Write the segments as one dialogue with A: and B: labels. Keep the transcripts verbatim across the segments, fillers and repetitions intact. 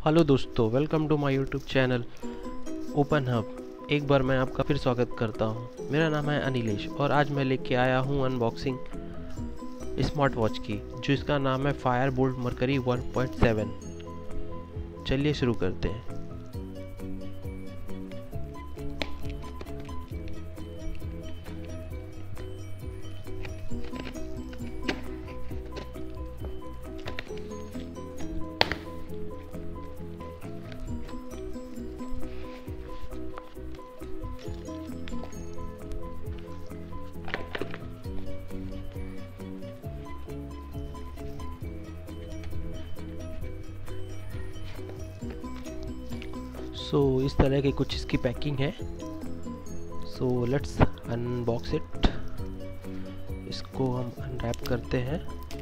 A: Hello दोस्तों, welcome to my YouTube channel open hub. एक बार मैं आपका फिर स्वागत करता हूं। मेरा नाम है अनिलेश और आज मैं लेके आया हूं अनबॉक्सिंग स्मार्ट वॉच की, जो इसका नाम है Fire Boltt Mercury one point seven. चलिए शुरू करते हैं। सो so, इस तरह की कुछ इसकी पैकिंग है। So let's unbox it. इसको हम अनरैप करते हैं।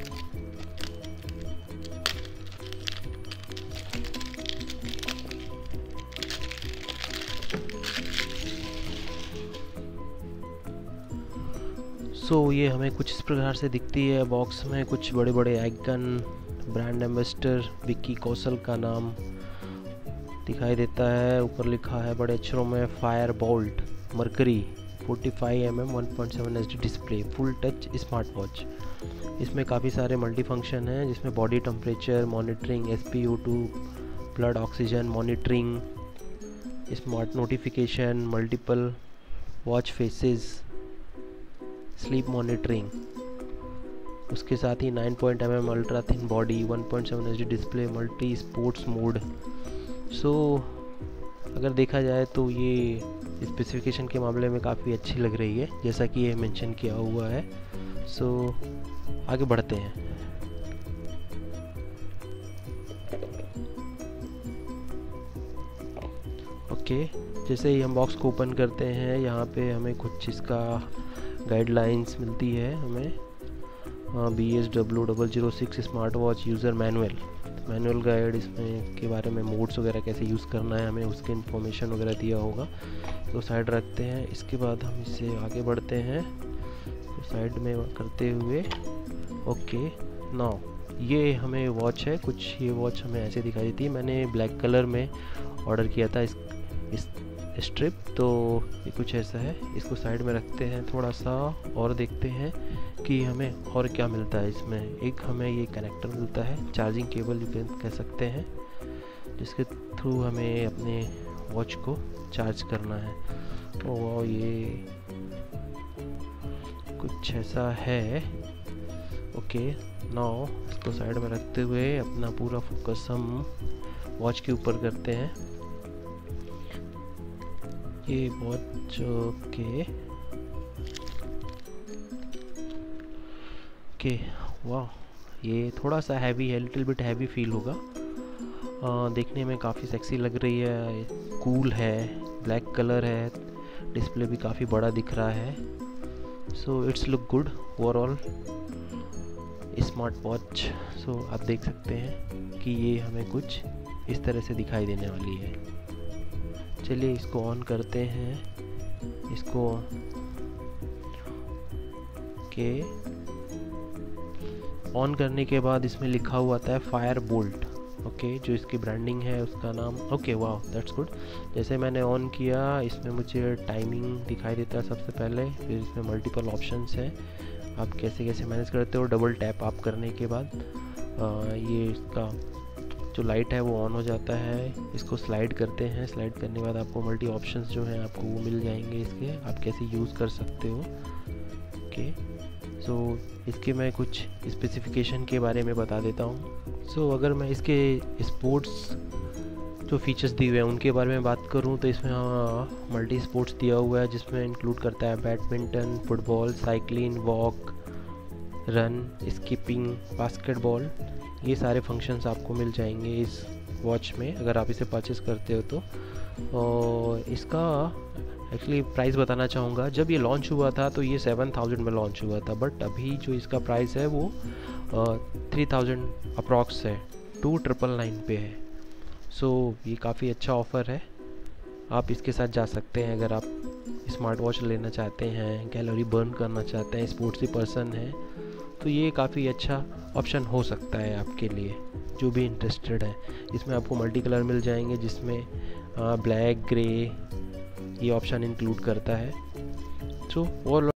A: सो so, ये हमें कुछ इस प्रकार से दिखती है। बॉक्स में कुछ बड़े बड़े icon, brand ambassador Vicky Kaushal का नाम दिखाई देता है। ऊपर लिखा है बड़े अक्षरों में Fire Boltt Mercury forty five M M one point seven H D display full touch smart watch. इसमें काफ़ी सारे मल्टी फंक्शन हैं, जिसमें body temperature monitoring, S P O two, blood oxygen monitoring, smart notification, multiple watch faces, sleep monitoring. उसके साथ ही nine point M M ultra thin body, one point seven H D display, multi sports mode. So so, अगर देखा जाए तो ये specification के मामले में काफ़ी अच्छी लग रही है, जैसा कि ये मेंशन किया हुआ है। सो so, आगे बढ़ते हैं। ओके okay, जैसे ही हम बॉक्स को ओपन करते हैं, यहाँ पे हमें कुछ इसका गाइडलाइंस मिलती है। हमें B S W double zero six smart watch user manual manual guide, इसमें के बारे में मोड्स वगैरह कैसे यूज़ करना है हमें उसके इन्फॉर्मेशन वगैरह दिया होगा। तो साइड रखते हैं। इसके बाद हम इससे आगे बढ़ते हैं। तो साइड में करते हुए ओके नाउ ये हमें वॉच है कुछ। ये वॉच हमें ऐसे दिखाई देती है। मैंने ब्लैक कलर में ऑर्डर किया था इस इस स्ट्रिप, तो ये कुछ ऐसा है। इसको साइड में रखते हैं थोड़ा सा और देखते हैं कि हमें और क्या मिलता है इसमें। एक हमें ये कनेक्टर मिलता है, चार्जिंग केबल यू कह सकते हैं, जिसके थ्रू हमें अपने वॉच को चार्ज करना है। तो वाह, ये कुछ ऐसा है। ओके नाउ इसको साइड में रखते हुए अपना पूरा फोकस हम वॉच के ऊपर करते हैं। ये वॉच के ओके वाह, ये थोड़ा सा हैवी है, लिटिल बिट हैवी फील होगा। आ, देखने में काफ़ी सेक्सी लग रही है, कूल है, ब्लैक कलर है, डिस्प्ले भी काफ़ी बड़ा दिख रहा है। So it's look good overall smart watch. So आप देख सकते हैं कि ये हमें कुछ इस तरह से दिखाई देने वाली है। चलिए इसको ऑन करते हैं। इसको के ऑन करने के बाद इसमें लिखा हुआ आता है फायर बोल्ट। ओके, जो इसकी ब्रांडिंग है उसका नाम। ओके वाह, दैट्स गुड। जैसे मैंने ऑन किया, इसमें मुझे टाइमिंग दिखाई देता है सबसे पहले। फिर इसमें मल्टीपल ऑप्शंस हैं, आप कैसे कैसे मैनेज करते हो। डबल टैप आप करने के बाद आ, ये इसका जो लाइट है वो ऑन हो जाता है। इसको स्लाइड करते हैं। स्लाइड करने के बाद आपको मल्टी ऑप्शंस जो हैं आपको वो मिल जाएंगे इसके, आप कैसे यूज़ कर सकते हो। ओके सो so, इसके मैं कुछ स्पेसिफिकेशन के बारे में बता देता हूँ। सो so, अगर मैं इसके स्पोर्ट्स जो फीचर्स दिए हुए हैं उनके बारे में बात करूँ तो इसमें मल्टी स्पोर्ट्स दिया हुआ है, जिसमें इंक्लूड करता है badminton, football, cycling, walk, run, skipping, basketball. ये सारे फंक्शंस आपको मिल जाएंगे इस वॉच में अगर आप इसे परचेज़ करते हो तो। और इसका एक्चुअली प्राइस बताना चाहूँगा, जब ये लॉन्च हुआ था तो ये सेवन थाउजेंड में लॉन्च हुआ था, बट अभी जो इसका प्राइस है वो थ्री थाउजेंड अप्रॉक्स है, टू ट्रिपल नाइन पे है। सो so, ये काफ़ी अच्छा ऑफ़र है, आप इसके साथ जा सकते हैं अगर आप स्मार्ट वॉच लेना चाहते हैं, कैलोरी बर्न करना चाहते हैं, स्पोर्ट्सी पर्सन है तो ये काफ़ी अच्छा ऑप्शन हो सकता है आपके लिए जो भी इंटरेस्टेड है। इसमें आपको मल्टी कलर मिल जाएंगे जिसमें ब्लैक, ग्रे ये ऑप्शन इंक्लूड करता है। So overall